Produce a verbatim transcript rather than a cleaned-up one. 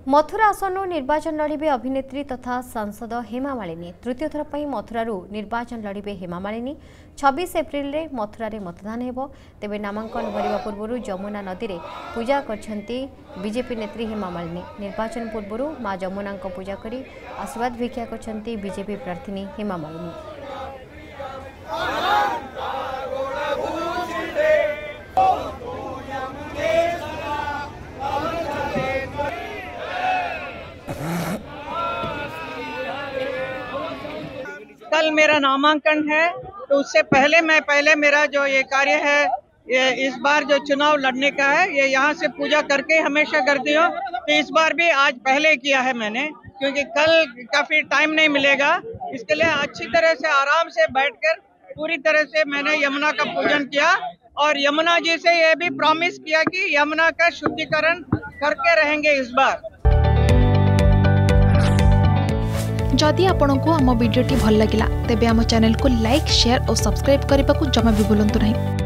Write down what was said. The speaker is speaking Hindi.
मथुरा आसन निर्वाचन लड़े अभिनेत्री तथा सांसद हेमा मालिनी तृतीय थर पर मथुरारू निर्वाचन लड़े हेमा मालिनी छब्बीस एप्रिल रे मथुरा रे मतदान हेबो। तेबे नामांकन भरिबा पूर्व जमुना नदी रे पूजा करछंती बीजेपी नेत्री हेमा मालिनी। निर्वाचन पूर्व मां जमुना को पूजा करी आशीर्वाद भिक्षा करछंती बीजेपी प्रार्थी हेमा मालिनी। कल मेरा नामांकन है, तो उससे पहले मैं पहले मेरा जो ये कार्य है, ये इस बार जो चुनाव लड़ने का है, ये यहाँ से पूजा करके हमेशा करती हूँ। तो इस बार भी आज पहले किया है मैंने, क्योंकि कल काफी टाइम नहीं मिलेगा। इसके लिए अच्छी तरह से आराम से बैठकर पूरी तरह से मैंने यमुना का पूजन किया और यमुना जी से ये भी प्रॉमिस किया कि यमुना का शुद्धिकरण करके रहेंगे इस बार। जदि आपंक आम भिडी भल लगा तेब आम चैनल को लाइक शेयर और सब्सक्राइब करने को जमा भी भूलु नहीं।